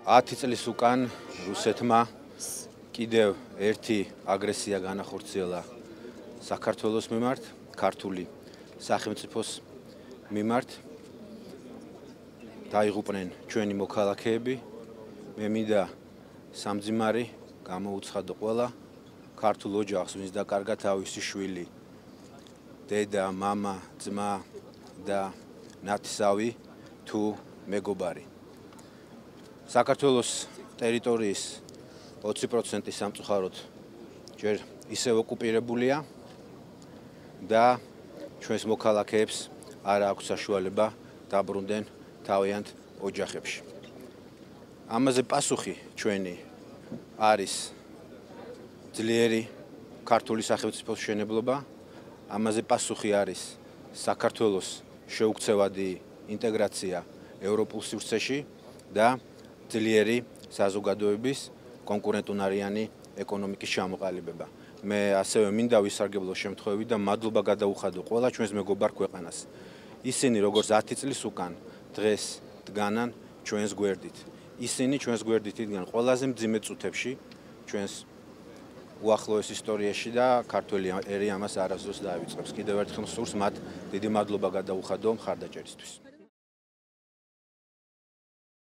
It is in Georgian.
10 წლის უკან რუსეთმა კიდევ ერთი აგრესია განახორციელა საქართველოს მიმართ, ქართული სახელმწიფოს მიმართ. დაიღუპნენ ჩვენი მოქალაქეები. მე მინდა სამძიმარი გამოუცხადო ყველა ქართულ ოჯახს, ვინც დაკარგა თავისი შვილი, დედა, მამა, ძმა და ნათესავი თუ მეგობარი. საქართველოს ტერიტორიის 20% სამწუხაროდ ჯერ ისევ ოკუპირებულია და ჩვენს მოქალაქეებს არ აქვს საშუალება დაბრუნდნენ თავიანთ ოჯახებში. ამაზე პასუხი ჩვენი არის ძლიერი ქართული სახელმწიფოს მშენებლობა, ამაზე პასუხი არის საქართველოს შეუქცევადი ინტეგრაცია ევროპულ სივრცეში და ძლიერი საზოგადოების კონკურენტუნარიანი ეკონომიკის ჩამოყალიბება. მე ასევე მინდა ვისარგებლო შემთხვევით და მადლობა გადაუხადო ყველა ჩვენს მეგობარ ქვეყანას. ისინი როგორც 10 წლის უკან დღეს დგანან ჩვენს გვერდით. ისინი ჩვენს გვერდით იდგნენ ყველაზე მძიმე წუთებში ჩვენს უახლოეს ისტორიაში და ქართველი ერი ამას არასდროს დაივიწყებს. კიდევ ერთხელ სურს მათ დიდი მადლობა გადაუხადო მხარდაჭერისთვის.